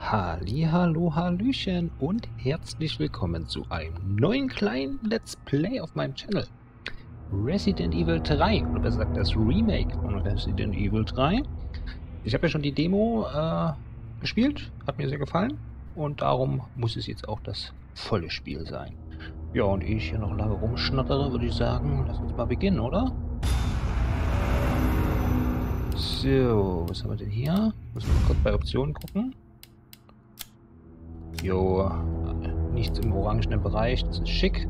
Hallihallo, Hallöchen und herzlich willkommen zu einem neuen kleinen Let's Play auf meinem Channel. Resident Evil 3, oder besser gesagt das Remake von Resident Evil 3. Ich habe ja schon die Demo gespielt, hat mir sehr gefallen und darum muss es jetzt auch das volle Spiel sein. Ja, und ehe ich hier noch lange rumschnattere, würde ich sagen, lass uns mal beginnen, oder? So, was haben wir denn hier? Müssen wir kurz bei Optionen gucken. Jo, nichts im orangenen Bereich, das ist schick.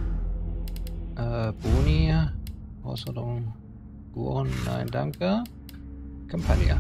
Boni, Herausforderung, Guren, nein, danke. Kampagne.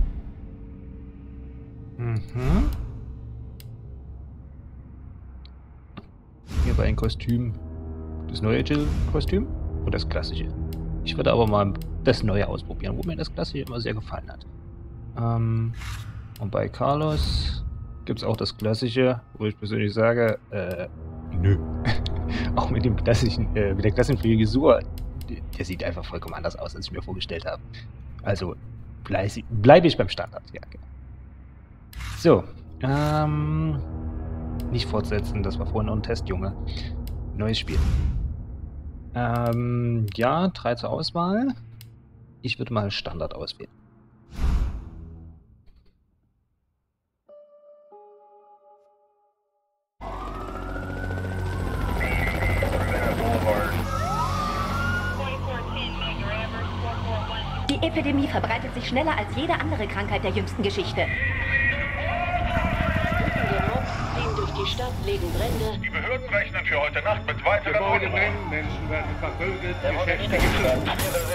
Hier war ein Kostüm. Das neue Jill-Kostüm oder das klassische? Ich würde aber mal das neue ausprobieren, wo mir das klassische immer sehr gefallen hat. Und bei Carlos gibt es auch das klassische, wo ich persönlich sage, nö. Auch mit dem klassischen, mit der klassischen Frisur, der sieht einfach vollkommen anders aus, als ich mir vorgestellt habe. Also bleibe ich beim Standard, ja. So, nicht fortsetzen, das war vorhin noch ein Test, Junge. Neues Spiel. Ja, 3 zur Auswahl. Ich würde mal Standard auswählen. Die Epidemie verbreitet sich schneller als jede andere Krankheit der jüngsten Geschichte. Der Mobs ziehen durch die Stadt, legen Brände. Die Behörden rechnen für heute Nacht mit weiteren Gebäude Unruhen. brennen, Menschen werden verprügelt, Geschäfte geschlossen.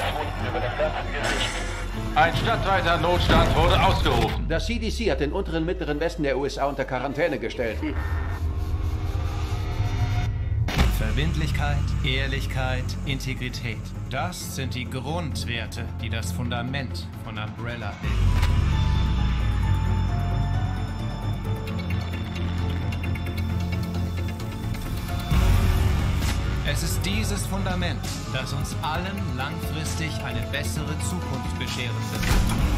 Ein stadtweiter Notstand wurde ausgerufen. Das CDC hat den unteren mittleren Westen der USA unter Quarantäne gestellt. Verbindlichkeit, Ehrlichkeit, Integrität. Das sind die Grundwerte, die das Fundament von Umbrella bilden. Es ist dieses Fundament, das uns allen langfristig eine bessere Zukunft bescheren wird.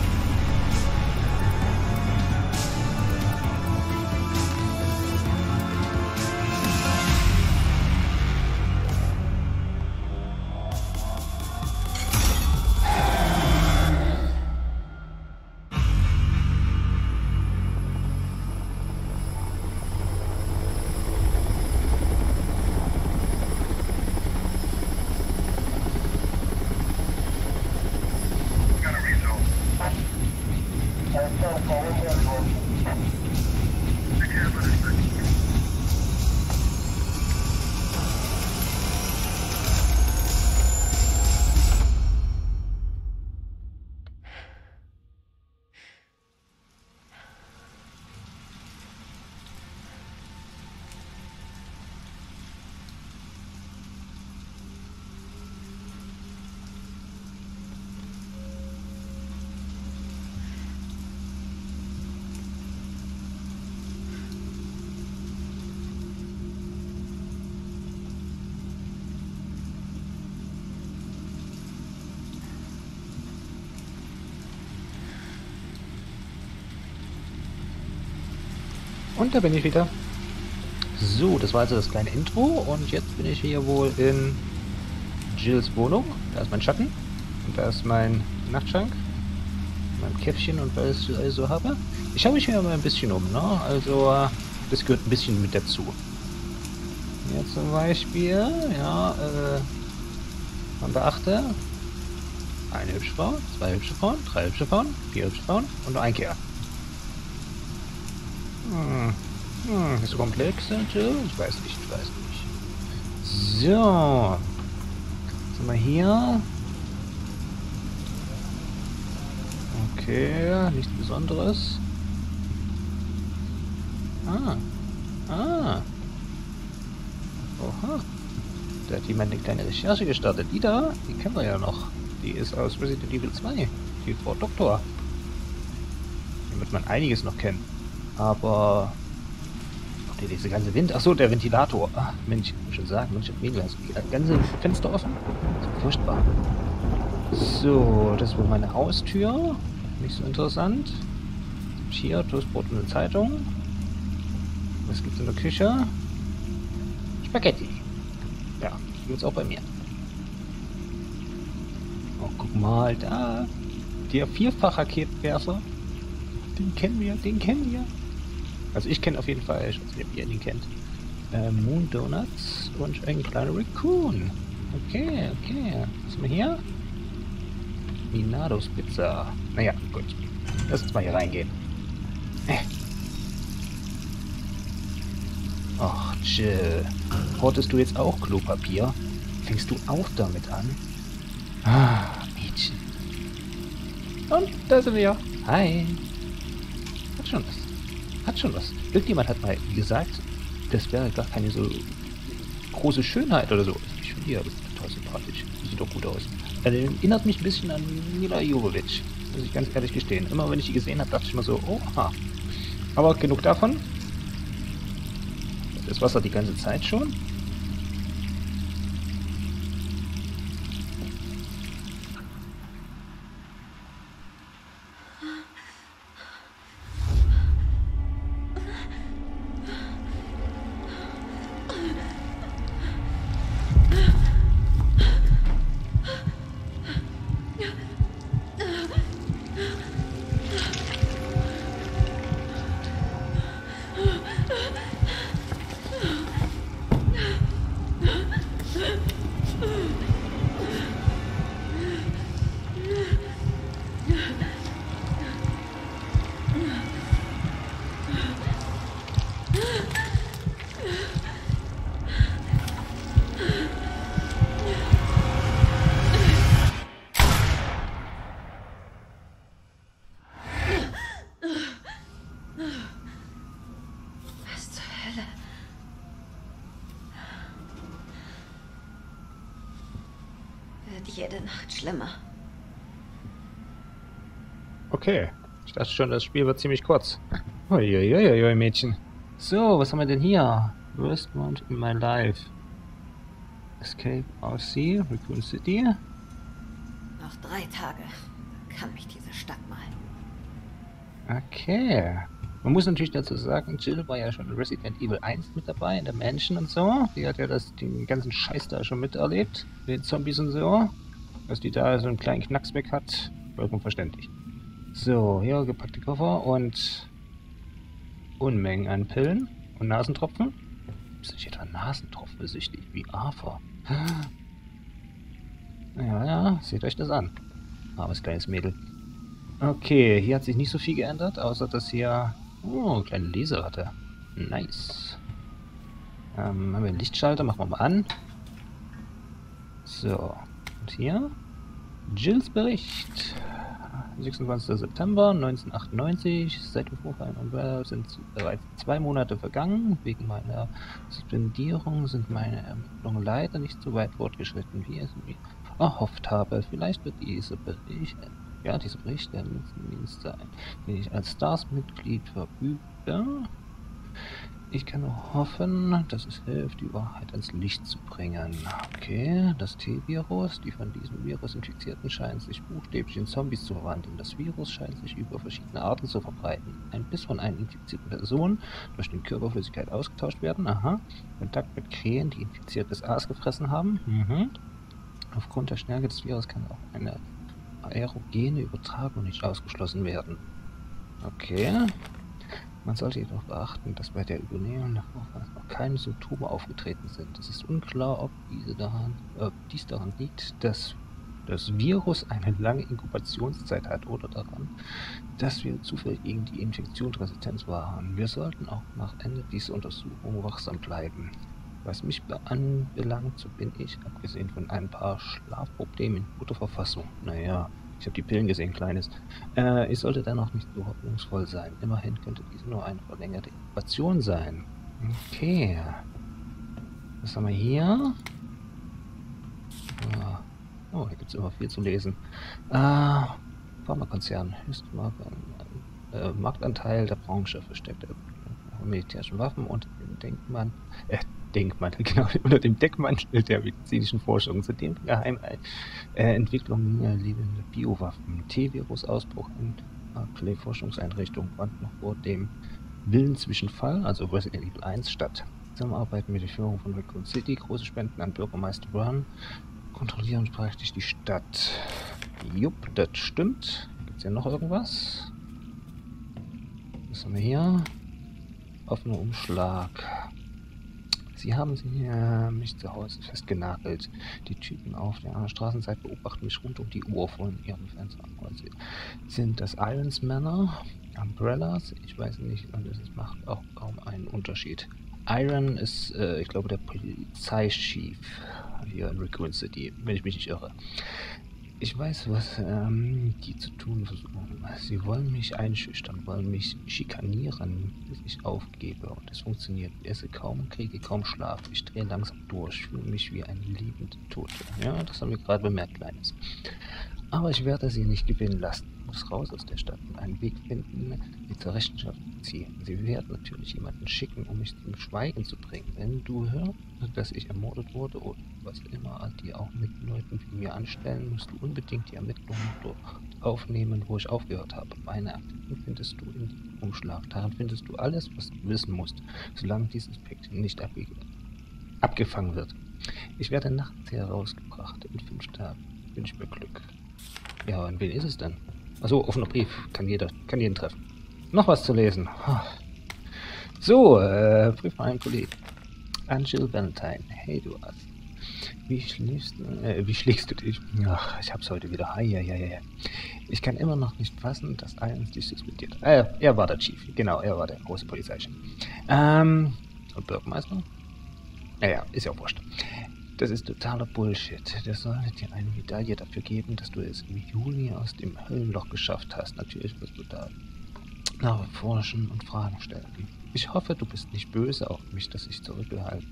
Und da bin ich wieder. So, das war also das kleine Intro und jetzt bin ich hier wohl in Jills Wohnung. Da ist mein Schatten und da ist mein Nachtschrank, mein Käffchen und was ich also habe. Ich schaue mich hier mal ein bisschen um, ne? Also das gehört ein bisschen mit dazu. Hier zum Beispiel, ja, man beachte, eine hübsche Frau, 2 hübsche Frauen, 3 hübsche Frauen, 4 hübsche Frauen und nur ein Kerl. Ist so komplex, Jill? Ich weiß nicht. So. Was haben wir hier? Okay, nichts Besonderes. Oha. Da hat jemand eine kleine Recherche gestartet. Die da, die kennen wir ja noch. Die ist aus Resident Evil 2. Die Frau Doktor. Hier wird man einiges noch kennen. Aber diese ganze Wind... Achso, der Ventilator. Ach, Mensch, ich muss schon sagen, Mensch, das ganze Fenster offen. Das ist furchtbar. So, das ist wohl meine Haustür. Nicht so interessant. Hier, Toastbrot und eine Zeitung. Was gibt's in der Küche? Spaghetti. Ja, gibt's auch bei mir. Oh, guck mal, da. Der Vierfach-Raketenwerfer. Den kennen wir. Also ich kenne auf jeden Fall, ich weiß nicht, ob ihr den kennt. Moon Donuts und ein kleiner Raccoon. Okay. Was haben wir hier? Minados Pizza. Naja, gut. Lass uns mal hier reingehen. Ach, Jill. Hortest du jetzt auch Klopapier? Fängst du auch damit an? Ah, Mädchen. Und da sind wir. Hi. Hat schon was. Irgendjemand hat mal gesagt, das wäre gar keine so große Schönheit oder so. Ich finde ja, das ist total sympathisch. Sieht doch gut aus. Erinnert mich ein bisschen an Mila Jovovich. Muss ich ganz ehrlich gestehen. Immer wenn ich die gesehen habe, dachte ich mir so, oha. Aber genug davon. Das Wasser die ganze Zeit schon. Jede Nacht schlimmer. Okay. Ich dachte schon, das Spiel wird ziemlich kurz. Uiuiuiui, Mädchen. So, was haben wir denn hier? Worst month in my life. Escape RC, Raccoon City. Noch 3 Tage. Dann kann mich diese Stadt mal. Okay. Man muss natürlich dazu sagen, Jill war ja schon in Resident Evil 1 mit dabei, in der Mansion und so. Die hat ja den ganzen Scheiß da schon miterlebt. Mit den Zombies und so. Dass die da so einen kleinen Knacks weg hat, vollkommen verständlich. So, hier gepackte Koffer und Unmengen an Pillen und Nasentropfen. Ist nicht etwa Nasentropfen süchtig wie Arthur? Ja, seht euch das an. Armes kleines Mädel. Okay, hier hat sich nicht so viel geändert, außer dass hier eine kleine Leseratte. Nice. Haben wir einen Lichtschalter, machen wir mal an. So, und hier Jills Bericht. 26. September 1998. Seit dem Vorfall in Umbrella sind bereits 2 Monate vergangen. Wegen meiner Suspendierung sind meine Ermittlungen leider nicht so weit fortgeschritten, wie es mir erhofft habe. Vielleicht wird dieser Bericht der Dienst sein, den ich als Stars-Mitglied verübe. Ich kann nur hoffen, dass es hilft, die Wahrheit ans Licht zu bringen. Okay, das T-Virus, die von diesem Virus Infizierten scheinen sich buchstäblich in Zombies zu verwandeln. Das Virus scheint sich über verschiedene Arten zu verbreiten. Ein Biss von einer infizierten Person, durch den Körperflüssigkeit ausgetauscht werden. Aha. Kontakt mit Krähen, die infiziertes Aas gefressen haben. Aufgrund der Stärke des Virus kann auch eine aerogene Übertragung nicht ausgeschlossen werden. Okay. Man sollte jedoch beachten, dass bei der Übernehmung nach Vorfall noch keine Symptome aufgetreten sind. Es ist unklar, ob dies daran liegt, dass das Virus eine lange Inkubationszeit hat oder daran, dass wir zufällig gegen die Infektion resistent waren. Wir sollten auch nach Ende dieser Untersuchung wachsam bleiben. Was mich anbelangt, so bin ich, abgesehen von ein paar Schlafproblemen, in guter Verfassung. Naja, ich habe die Pillen gesehen, Kleines. Ich sollte dennoch nicht so hoffnungsvoll sein. Immerhin könnte dies nur eine verlängerte Inkubation sein. Okay. Was haben wir hier? Oh, da gibt es immer viel zu lesen. Pharmakonzern. Marktanteil der Branche versteckt militärischen Waffen unter dem unter dem Deckmantel der medizinischen Forschung. Zudem geheime Entwicklung lebende Biowaffen, T-Virus-Ausbruch Arklay-Forschungseinrichtung fand noch vor dem Willenzwischenfall, also Resident Evil 1, statt. Zusammenarbeiten mit der Führung von Raccoon City, große Spenden an Bürgermeister Brown, kontrollieren praktisch die Stadt. Jupp, das stimmt. Gibt es ja noch irgendwas? Was haben wir hier? Offener Umschlag. Sie haben mich zu Hause festgenagelt. Die Typen auf der Straßenseite beobachten mich rund um die Uhr von ihren Fenstern. Sie sind das Irons-Männer, Umbrellas, ich weiß nicht, und es macht auch kaum einen Unterschied. Iron ist, ich glaube, der Polizeichef hier in Raccoon City, wenn ich mich nicht irre. Ich weiß, was die zu tun versuchen. Sie wollen mich einschüchtern, wollen mich schikanieren, bis ich aufgebe. Und es funktioniert. Ich esse kaum, kriege kaum Schlaf. Ich drehe langsam durch, fühle mich wie ein liebender Tote. Ja, das haben wir gerade bemerkt, Kleines. Aber ich werde sie nicht gewinnen lassen. Ich muss raus aus der Stadt und einen Weg finden, sie zur Rechenschaft zu ziehen. Sie werden natürlich jemanden schicken, um mich zum Schweigen zu bringen. Wenn du hörst, dass ich ermordet wurde oder was immer die auch mit Leuten wie mir anstellen, musst du unbedingt die Ermittlungen dort aufnehmen, wo ich aufgehört habe. Meine Akten findest du in diesem Umschlag. Darin findest du alles, was du wissen musst, solange dieses Päckchen nicht abgefangen wird. Ich werde nachts herausgebracht. In 5 Tagen wünsche ich mir Glück. Ja, und wen ist es denn? Achso, offener Brief. Kann jeden treffen. Noch was zu lesen. So, Brief von einem Kollegen. An Jill Valentine. Hey, du Ass. Wie schlägst du dich? Ach, ich hab's heute wieder. Ich kann immer noch nicht fassen, dass Irons dich suspendiert. Er war der Chief. Genau, er war der große Polizeichef. Und Bürgermeister? Naja, ist ja wurscht. Das ist totaler Bullshit. Der sollte dir eine Medaille dafür geben, dass du es im Juli aus dem Höllenloch geschafft hast. Natürlich wirst du da nachforschen und Fragen stellen. Ich hoffe, du bist nicht böse auf mich, dass ich Zurückhaltung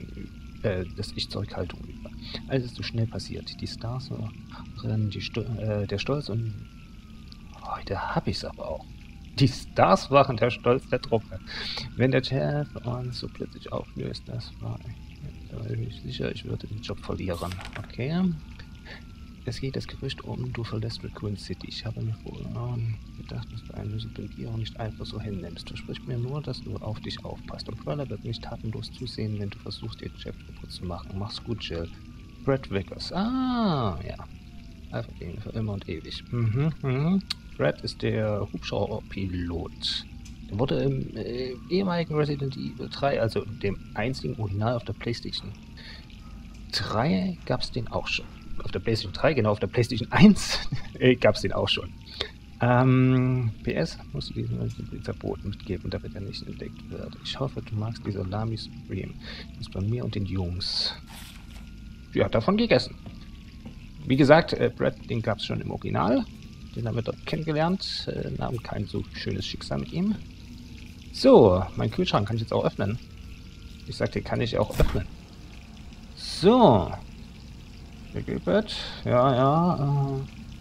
übe. Alles ist so schnell passiert. Die Stars waren der Stolz und heute hab ich's aber auch. Die Stars waren der Stolz der Truppe. Wenn der Chef uns so plötzlich auflöst, das war ich sicher, ich würde den Job verlieren. Okay. Es geht das Gerücht um, du verlässt Raccoon City. Ich habe mir vorher gedacht, dass du eine Suspendierung nicht einfach so hinnimmst. Versprich mir nur, dass du auf dich aufpasst. Und Cruella wird nicht tatenlos zusehen, wenn du versuchst, den Chef kaputt zu machen. Mach's gut, Jill. Brad Vickers. Ah, ja. Einfach den für immer und ewig. Brad ist der Hubschrauberpilot. Der wurde im ehemaligen Resident Evil 3, also dem einzigen Original auf der PlayStation 3, gab es den auch schon. Auf der PlayStation 3, genau, auf der PlayStation 1 gab es den auch schon. PS, musst du diesen Verboten mitgeben, damit er nicht entdeckt wird. Ich hoffe, du magst diese Lamy Supreme. Das ist bei mir und den Jungs. Ja, davon gegessen. Wie gesagt, Brad, den gab es schon im Original. Den haben wir dort kennengelernt. Haben kein so schönes Schicksal mit ihm. So, mein Kühlschrank kann ich jetzt auch öffnen. Ich sagte, kann ich auch öffnen. So. Gilbert. Ja.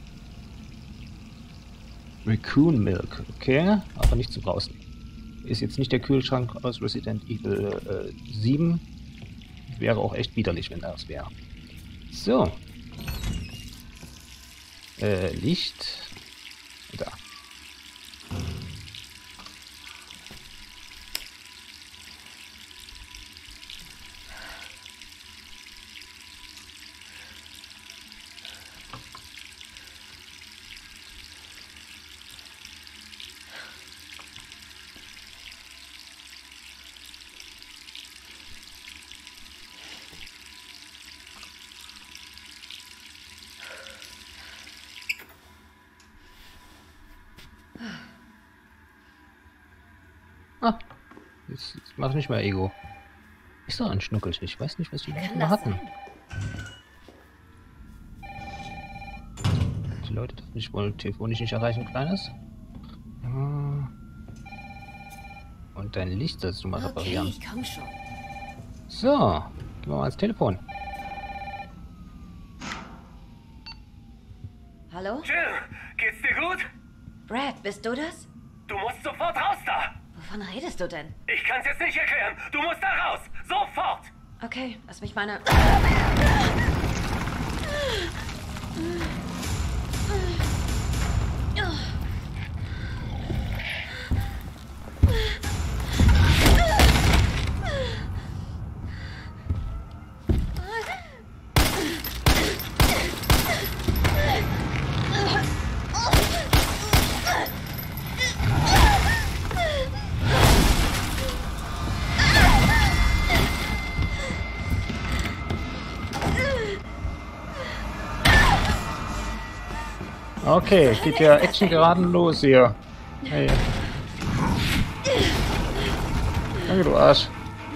Raccoon Milk. Okay, aber nicht zum Draußen. Ist jetzt nicht der Kühlschrank aus Resident Evil 7. Wäre auch echt widerlich, wenn das wäre. So. Licht. Da. Jetzt mach nicht mehr Ego. Ist doch ein Schnuckelchen. Ich weiß nicht, was die Leute mal hatten. Die Leute dürfen mich wohl telefonisch nicht erreichen, Kleines. Und dein Licht sollst du mal reparieren. Okay, komm schon. So, gehen wir mal ans Telefon. Hallo? Jill, geht's dir gut? Brad, bist du das? Du musst sofort raus da! Wovon redest du denn? Ich kann's jetzt nicht erklären. Du musst da raus! Sofort! Okay, lass mich meine... Okay, geht ja Action geraden los hier. Hey. Danke, du Arsch.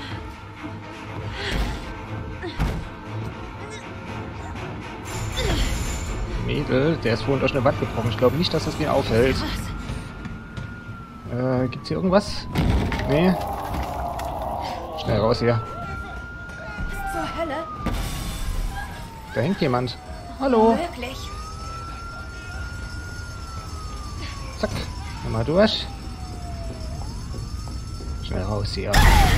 Mädel, der ist vorhin durch eine Wand gebrochen. Ich glaube nicht, dass das den aufhält. Gibt's hier irgendwas? Nee. Schnell raus hier. Was zur Hölle? Da hängt jemand. Hallo. Wirklich? Zack. Nochmal durch. Schnell raus hier.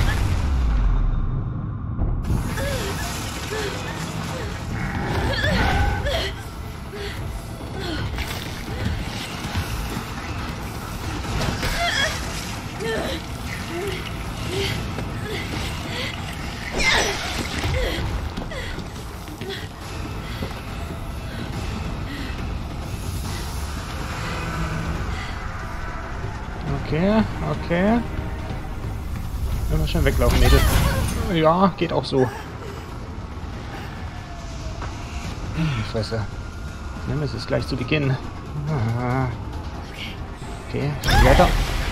Okay, okay. Können wir schnell weglaufen, Mädel. Ja, geht auch so. Fresse. Nemesis gleich zu Beginn. Ah. Okay, weiter.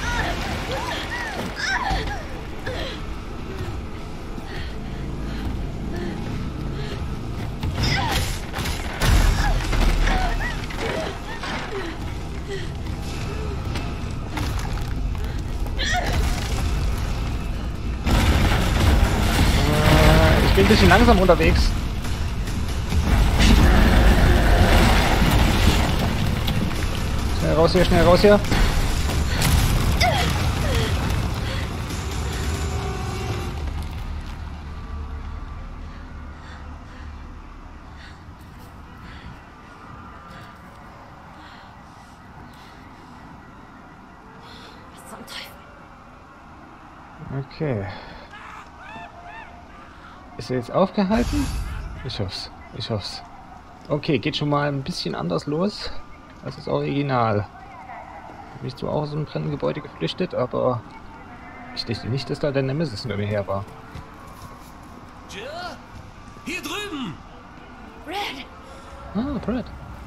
Ich bin ein bisschen langsam unterwegs. Schnell raus hier, schnell raus hier. Was zum Teufel? Okay. Ist er jetzt aufgehalten? Ich hoff's. Ich hoff's. Okay, geht schon mal ein bisschen anders los als das Original. Bin ich zwar auch aus einem brennenden Gebäude geflüchtet, aber ich dachte nicht, dass da der Nemesis über mir her war. Jill? Hier drüben! Red! Ah, Brad.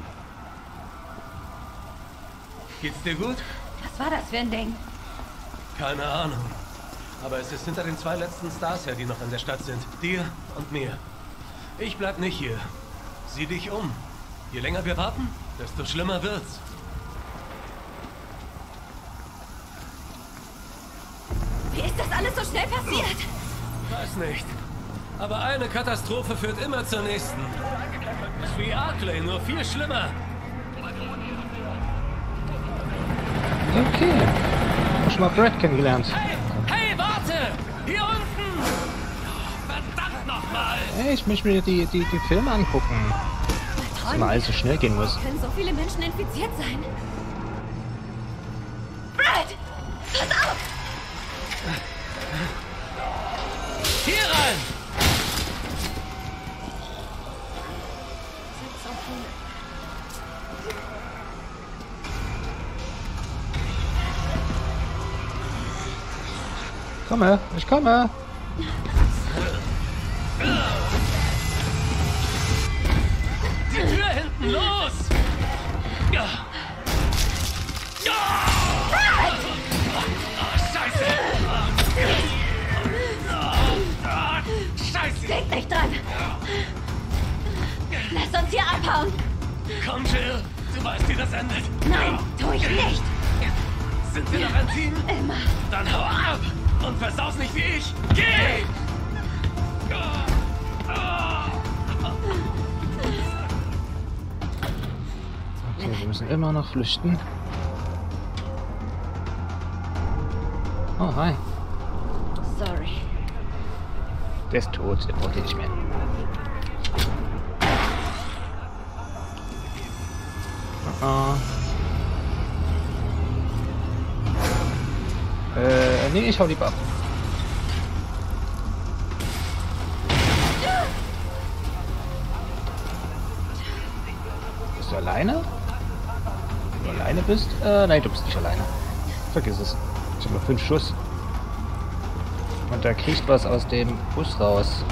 Geht's dir gut? Was war das für ein Ding? Keine Ahnung. Aber es ist hinter den 2 letzten Stars her, die noch in der Stadt sind. Dir und mir. Ich bleib nicht hier. Sieh dich um. Je länger wir warten, desto schlimmer wird's. Wie ist das alles so schnell passiert? Weiß nicht. Aber eine Katastrophe führt immer zur nächsten. Ist wie Arklay, nur viel schlimmer. Okay. Hab schon mal Brad kennengelernt. Hey, warte! Hier unten! Verdammt nochmal! Hey, ich möchte mir die Filme angucken. Dass immer alles so schnell gehen muss. Können so viele Menschen infiziert sein? Brad! Pass auf! Hier rein! Komme, ich komme. Die Tür hinten, los! Ja. Ja! Scheiße! Scheiße! Denk nicht dran! Lass uns hier abhauen! Komm, Jill! Du weißt, wie das endet! Nein, tu ich nicht! Sind wir noch ein Team? Immer! Dann hau ab! Und versaus nicht wie ich! Geh! Okay, wir müssen immer noch flüchten. Oh, hi. Sorry. Der ist tot, der braucht ihn nicht mehr. Oh. Nee, ich hau lieber ab. Bist du alleine? Wenn du alleine bist? Nein, du bist nicht alleine. Vergiss es. Ich habe nur 5 Schuss. Und da kriegt was aus dem Bus raus.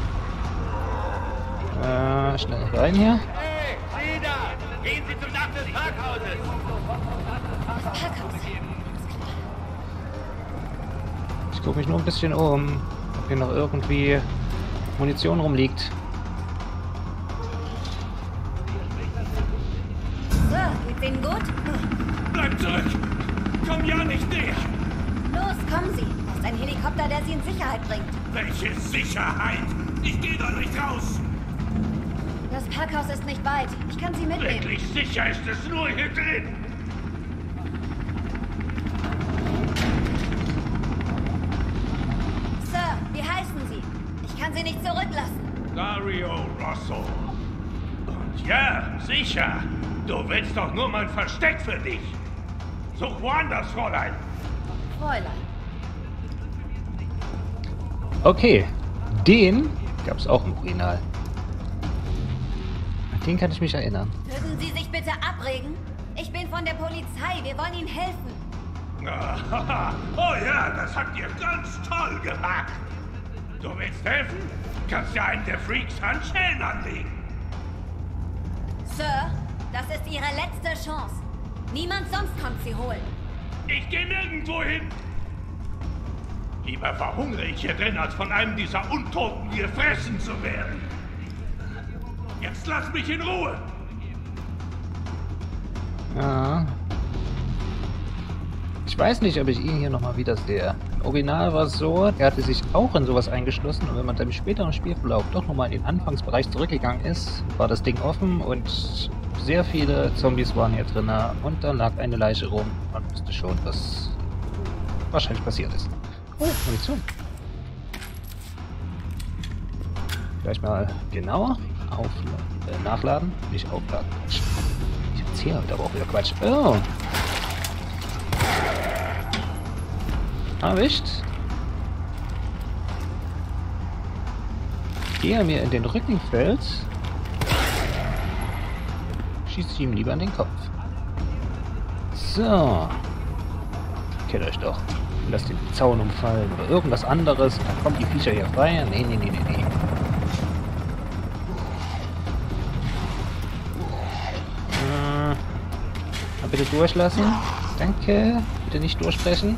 Schnell rein hier. Hey, Sie da! Gehen Sie zum Dach des Parkhauses! Das Parkhaus. Ich gucke mich nur ein bisschen um, ob hier noch irgendwie Munition rumliegt. So, geht's Ihnen gut? Bleib zurück! Komm ja nicht näher! Los, kommen Sie. Das ist ein Helikopter, der Sie in Sicherheit bringt. Welche Sicherheit? Ich gehe doch nicht raus! Das Parkhaus ist nicht weit. Ich kann Sie mitnehmen. Wirklich sicher ist es nur hier drin! Sir, wie heißen Sie? Ich kann Sie nicht zurücklassen. Dario Rosso. Und ja, sicher. Du willst doch nur mein Versteck für dich. Such woanders, Fräulein. Fräulein. Okay, den gab es auch im Original. An den kann ich mich erinnern. Würden Sie sich bitte abregen? Ich bin von der Polizei. Wir wollen Ihnen helfen. Oh ja, das habt ihr ganz toll gemacht. Du willst helfen? Kannst ja einen der Freaks Handschellen anlegen. Sir, das ist Ihre letzte Chance. Niemand sonst kommt Sie holen. Ich gehe nirgendwo hin. Lieber verhungere ich hier drin, als von einem dieser Untoten gefressen zu werden. Jetzt lass mich in Ruhe. Ja. Ich weiß nicht, ob ich ihn hier nochmal wieder sehe. Im Original war es so, er hatte sich auch in sowas eingeschlossen und wenn man dann im späteren Spielverlauf doch nochmal in den Anfangsbereich zurückgegangen ist, war das Ding offen und sehr viele Zombies waren hier drin und dann lag eine Leiche rum. Man wusste schon, was wahrscheinlich passiert ist. Oh, Munition. Gleich mal genauer nachladen. Nicht aufladen. Quatsch. Ich erzähle heute aber auch wieder Quatsch. Oh. Erwischt. Der mir in den Rücken fällt, schieße ich ihm lieber an den Kopf. So. Kennt euch doch. Lasst den Zaun umfallen oder irgendwas anderes. Dann kommen die Viecher hier frei. Nee. Bitte durchlassen. Danke. Bitte nicht durchbrechen.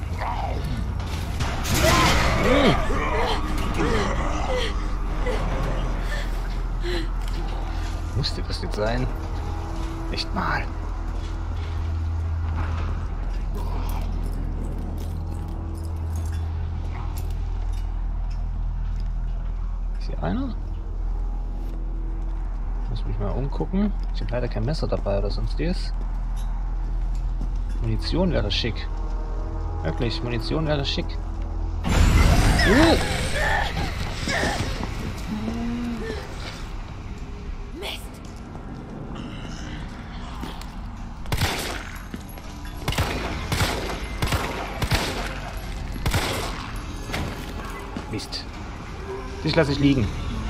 Musste das jetzt sein? Nicht mal. Ist hier einer? Muss mich mal umgucken. Ich habe leider kein Messer dabei oder sonstiges. Munition wäre schick. Wirklich, Munition wäre schick. Mist. Mist. Dich lasse ich liegen.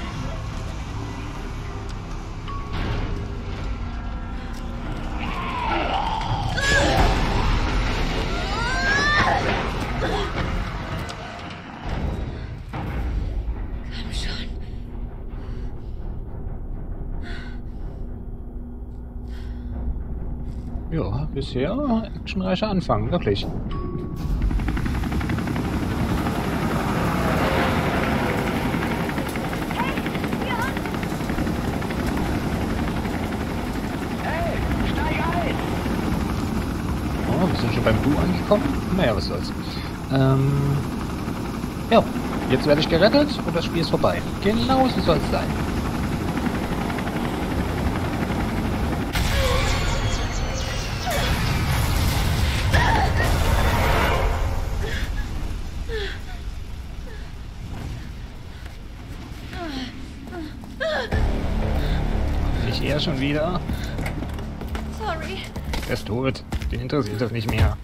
Ja, bisher actionreicher Anfang, wirklich. Oh, wir sind schon beim Du angekommen. Naja, was soll's. Ja, jetzt werde ich gerettet und das Spiel ist vorbei. Genau so soll es sein. Er schon wieder. Sorry. Er ist tot. Den interessiert das nicht mehr.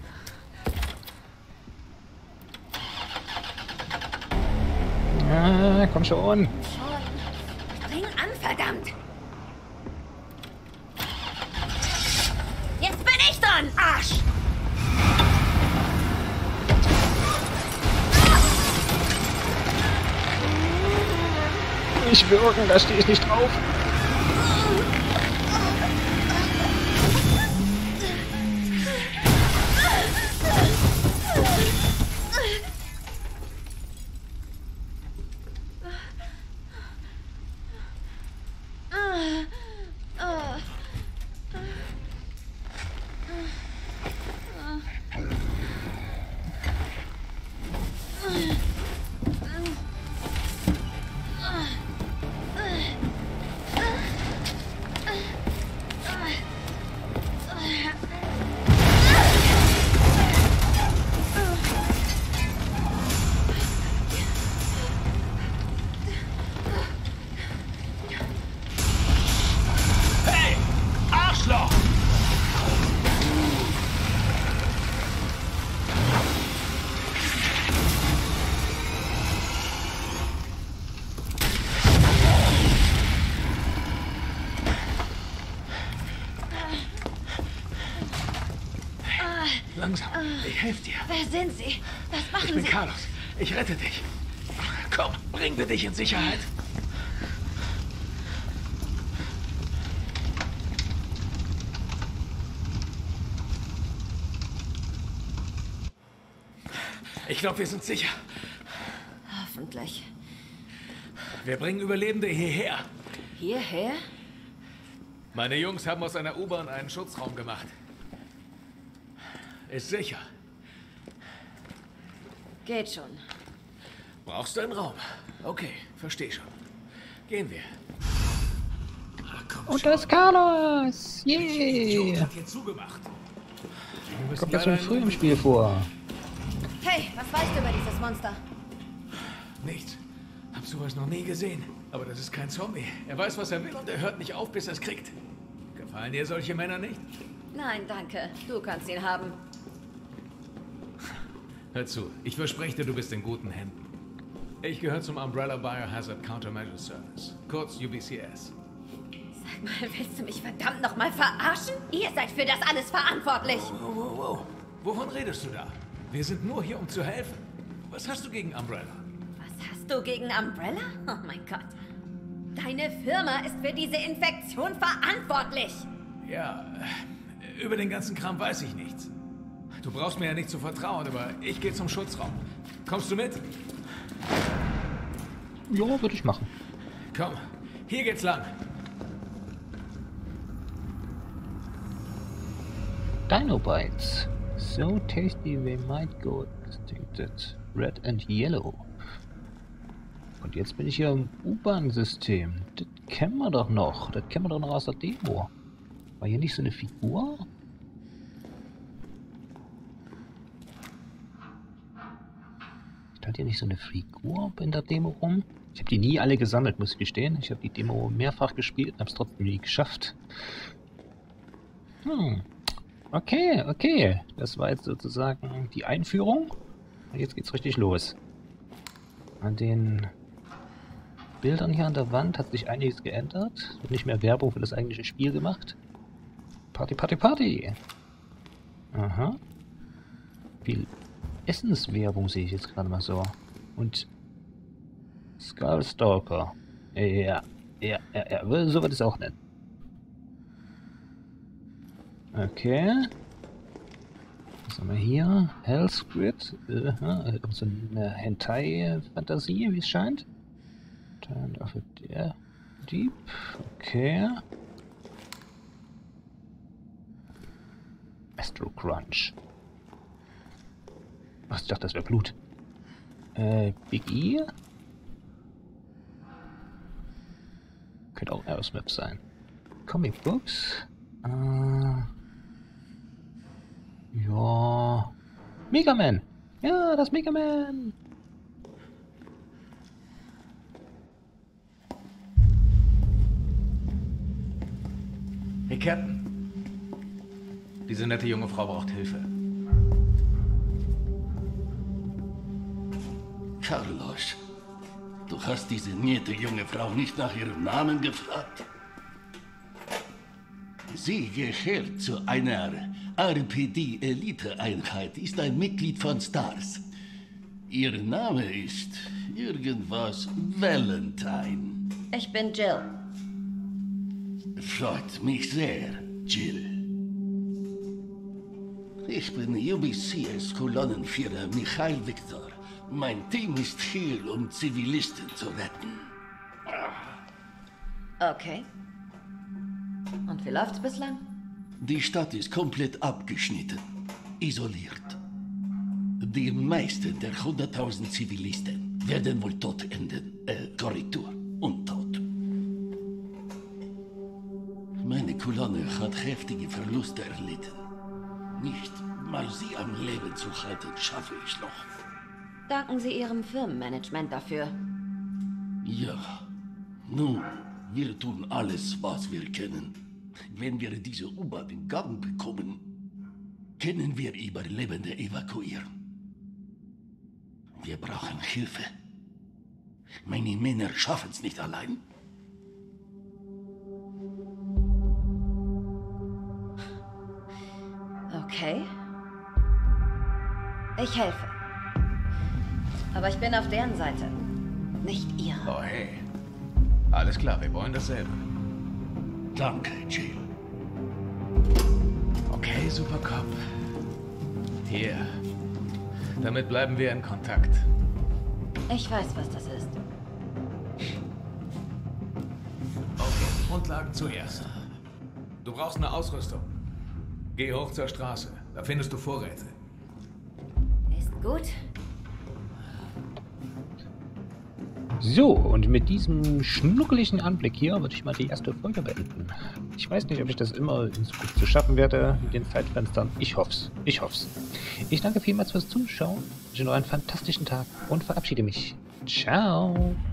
Ah, komm schon. Bring an, verdammt. Jetzt bin ich dran, Arsch. Nicht wirken, da stehe ich nicht drauf. langsam. Ich helfe dir. Wer sind Sie? Was machen Ich bin Sie? Carlos. Ich rette dich. Komm, bringen wir dich in Sicherheit. Ich glaube, wir sind sicher. Hoffentlich. Wir bringen Überlebende hierher. Hierher? Meine Jungs haben aus einer U-Bahn einen Schutzraum gemacht. Ist sicher. Geht schon. Brauchst du einen Raum? Okay, versteh schon. Gehen wir. Und das ist Carlos! Joe Yeah! hat hier zugemacht. Kommt jetzt schon früh im Spiel vor. Hey, was weißt du über dieses Monster? Nichts. Hab sowas noch nie gesehen. Aber das ist kein Zombie. Er weiß, was er will und er hört nicht auf, bis er es kriegt. Gefallen dir solche Männer nicht? Nein, danke. Du kannst ihn haben. Hör zu, ich verspreche dir, du bist in guten Händen. Ich gehöre zum Umbrella Biohazard Countermeasure Service, kurz UBCS. Sag mal, willst du mich verdammt nochmal verarschen? Ihr seid für das alles verantwortlich. Wow. Wovon redest du da? Wir sind nur hier, um zu helfen. Was hast du gegen Umbrella? Was hast du gegen Umbrella? Oh mein Gott. Deine Firma ist für diese Infektion verantwortlich. Ja, über den ganzen Kram weiß ich nichts. Du brauchst mir ja nicht zu vertrauen, aber ich gehe zum Schutzraum. Kommst du mit? Ja, würde ich machen. Komm, hier geht's lang. Dinobites. So tasty they might go extincted. Red and yellow. Und jetzt bin ich hier im U-Bahn-System. Das kennen wir doch noch. Das kennen wir doch noch aus der Demo. War hier nicht so eine Figur? Stand hier nicht so eine Figur in der Demo rum? Ich habe die nie alle gesammelt, muss ich gestehen. Ich habe die Demo mehrfach gespielt und habe es trotzdem nie geschafft. Okay. Das war jetzt sozusagen die Einführung. Und jetzt geht's richtig los. An den Bildern hier an der Wand hat sich einiges geändert. Wird nicht mehr Werbung für das eigentliche Spiel gemacht. Party! Aha. Viel Essenswerbung sehe ich jetzt gerade mal so. Und Skullstalker. Ja. So wird es auch nennen. Okay. Was haben wir hier? Hellsquid. So eine Hentai-Fantasie, wie es scheint. Turn of a Deep. Okay. Astro Crunch. Ach, ich dachte, das wäre Blut. Big E? Könnte auch Aerosmith sein. Comic Books. Ja. Mega Man! Ja, das Mega Man! Hey, Captain. Diese nette junge Frau braucht Hilfe. Carlos, du hast diese nette junge Frau nicht nach ihrem Namen gefragt? Sie gehört zu einer RPD-Elite-Einheit, ist ein Mitglied von STARS. Ihr Name ist irgendwas Valentine. Ich bin Jill. Freut mich sehr, Jill. Ich bin UBCS-Kolonnenführer Michael Victor. Mein Team ist hier, um Zivilisten zu retten. Okay. Und wie läuft's bislang? Die Stadt ist komplett abgeschnitten, isoliert. Die meisten der 100.000 Zivilisten werden wohl tot enden. Korrektur, untot. Meine Kolonne hat heftige Verluste erlitten. Nicht mal sie am Leben zu halten, schaffe ich noch. Danken Sie Ihrem Firmenmanagement dafür. Ja, nun, wir tun alles, was wir können. Wenn wir diese U-Bahn in Gang bekommen, können wir Überlebende evakuieren. Wir brauchen Hilfe. Meine Männer schaffen es nicht allein. Okay. Ich helfe. Aber ich bin auf deren Seite, nicht ihr. Oh, hey. Alles klar, wir wollen dasselbe. Danke, Jill. Okay, Supercop. Hier. Damit bleiben wir in Kontakt. Ich weiß, was das ist. Okay, Grundlagen zuerst. Du brauchst eine Ausrüstung. Geh hoch zur Straße. Da findest du Vorräte. Ist gut. So, und mit diesem schnuckeligen Anblick hier würde ich mal die erste Folge beenden. Ich weiß nicht, ob ich das immer in Zukunft zu schaffen werde mit den Zeitfenstern. Ich hoff's. Ich hoff's. Ich danke vielmals fürs Zuschauen, wünsche noch einen fantastischen Tag und verabschiede mich. Ciao.